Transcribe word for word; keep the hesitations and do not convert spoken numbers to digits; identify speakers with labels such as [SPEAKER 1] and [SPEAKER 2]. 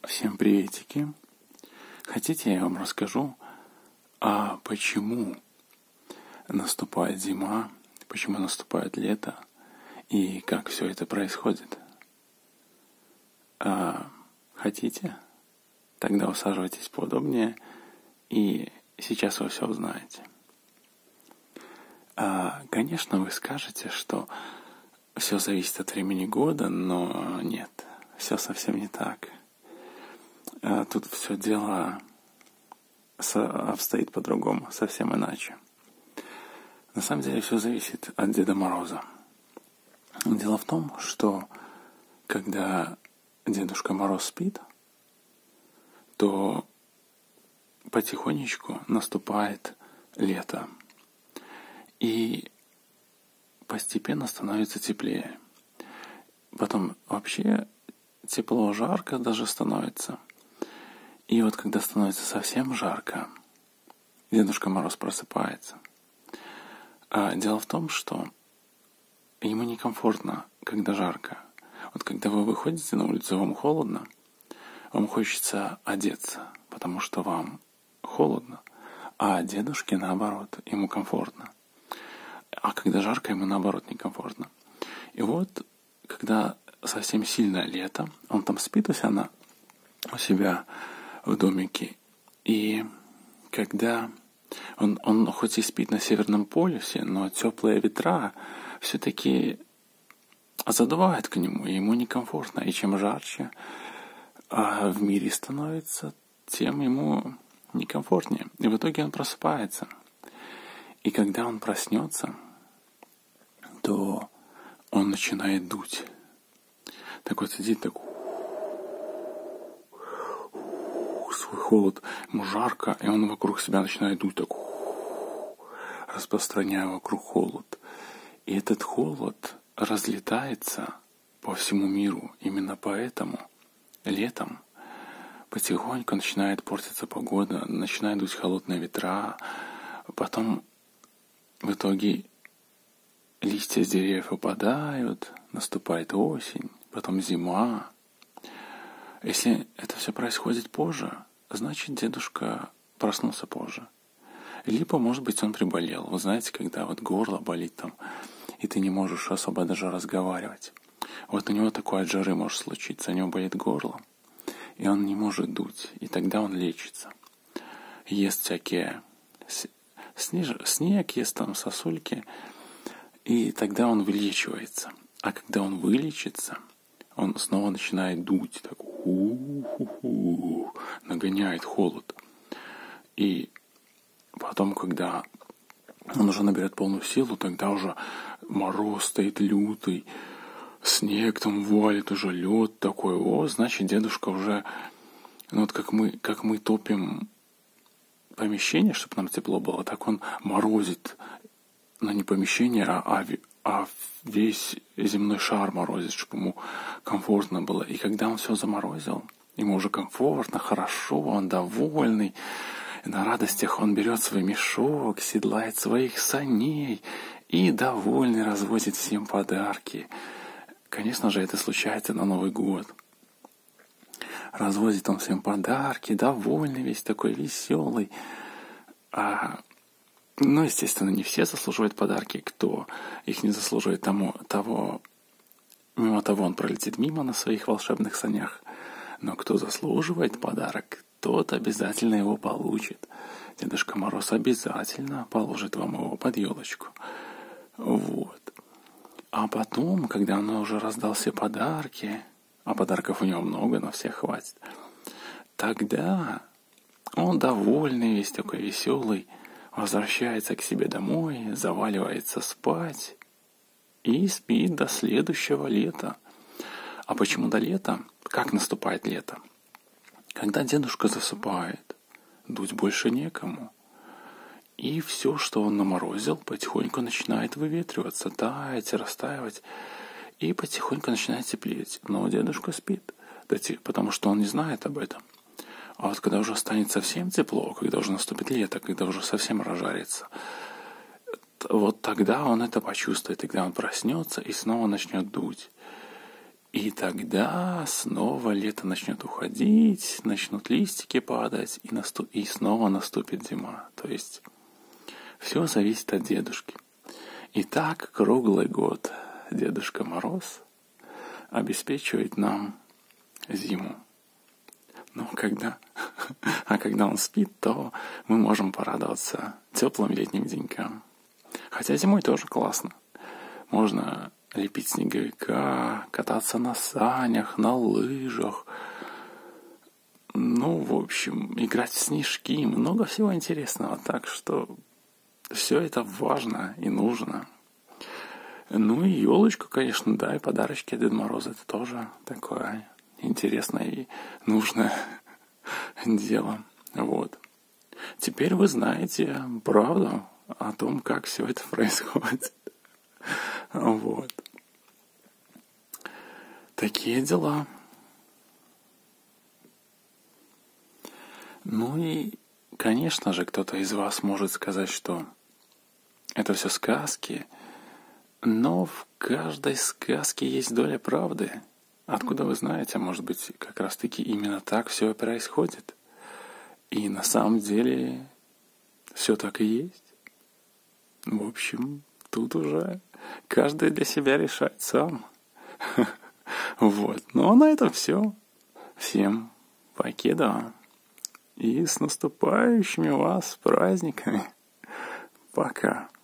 [SPEAKER 1] Всем приветики. Хотите, я вам расскажу, а почему наступает зима, почему наступает лето и как все это происходит? А хотите? Тогда усаживайтесь поудобнее, и сейчас вы все узнаете. А, конечно, вы скажете, что все зависит от времени года, но нет, все совсем не так. А тут все дело обстоит по-другому, совсем иначе. На самом деле все зависит от Деда Мороза. Дело в том, что когда Дедушка Мороз спит, то потихонечку наступает лето. И постепенно становится теплее. Потом вообще тепло, жарко даже становится. И вот когда становится совсем жарко, Дедушка Мороз просыпается. А дело в том, что ему некомфортно, когда жарко. Вот когда вы выходите на улицу, вам холодно, вам хочется одеться, потому что вам холодно, а дедушке наоборот, ему комфортно. А когда жарко, ему наоборот некомфортно. И вот, когда совсем сильное лето, он там спит у себя, на, у себя в домике, и когда он, он хоть и спит на Северном полюсе, но теплые ветра все-таки задувают к нему, и ему некомфортно. И чем жарче а в мире становится, тем ему некомфортнее. И в итоге он просыпается. И когда он проснется, то он начинает дуть. Так вот сидит, так свой холод, ему жарко, и он вокруг себя начинает дуть, так распространяя вокруг холод. И этот холод разлетается по всему миру. Именно поэтому летом потихоньку начинает портиться погода, начинают дуть холодные ветра, потом в итоге листья с деревьев опадают, наступает осень, потом зима. Если это все происходит позже, значит, дедушка проснулся позже. Либо, может быть, он приболел. Вы знаете, когда вот горло болит там, и ты не можешь особо даже разговаривать. Вот у него такое от жары может случиться, у него болит горло, и он не может дуть, и тогда он лечится. Ест всякие снеж... снег, ест там сосульки, и тогда он вылечивается. А когда он вылечится, он снова начинает дуть, так у-ху-ху, нагоняет холод. И потом, когда он уже наберет полную силу, тогда уже мороз стоит лютый, снег там валит, уже лед такой. О, значит, дедушка уже, ну вот как мы, как мы топим помещение, чтобы нам тепло было, так он морозит, но не помещение, а, а, а весь земной шар морозит, чтобы ему комфортно было. И когда он все заморозил, ему уже комфортно, хорошо, он довольный. На радостях он берет свой мешок, седлает своих саней и довольный развозит всем подарки. Конечно же, это случается на Новый год. Развозит он всем подарки, довольный весь такой, веселый. А, ну, естественно, не все заслуживают подарки. Кто их не заслуживает, тому, того, мимо того он пролетит мимо на своих волшебных санях. Но кто заслуживает подарок, тот обязательно его получит. Дедушка Мороз обязательно положит вам его под елочку. Вот. А потом, когда он уже раздал все подарки, а подарков у него много, на всех хватит, тогда он довольный, весь такой веселый, возвращается к себе домой, заваливается спать и спит до следующего лета. А почему до лета? Как наступает лето? Когда дедушка засыпает, дуть больше некому. И все, что он наморозил, потихоньку начинает выветриваться, таять, растаивать. И потихоньку начинает теплеть. Но дедушка спит, потому что он не знает об этом. А вот когда уже станет совсем тепло, когда уже наступит лето, когда уже совсем разжарится, вот тогда он это почувствует, тогда он проснется и снова начнет дуть. И тогда снова лето начнет уходить, начнут листики падать, и, наступ... и снова наступит зима. То есть все зависит от дедушки. И так круглый год Дедушка Мороз обеспечивает нам зиму. Но когда, а когда он спит, то мы можем порадоваться теплым летним денькам. Хотя зимой тоже классно. Можно лепить снеговика, кататься на санях, на лыжах. Ну, в общем, играть в снежки. Много всего интересного. Так что все это важно и нужно. Ну и елочку, конечно, да, и подарочки от Деда Мороза. Это тоже такое интересное и нужное дело. Вот. Теперь вы знаете правду о том, как все это происходит. Вот. Такие дела. Ну и, конечно же, кто-то из вас может сказать, что это все сказки, но в каждой сказке есть доля правды. Откуда вы знаете, может быть, как раз-таки именно так все и происходит. И на самом деле все так и есть. В общем, тут уже каждый для себя решает сам. Вот. Ну а на этом все. Всем покеда. И с наступающими вас праздниками. Пока.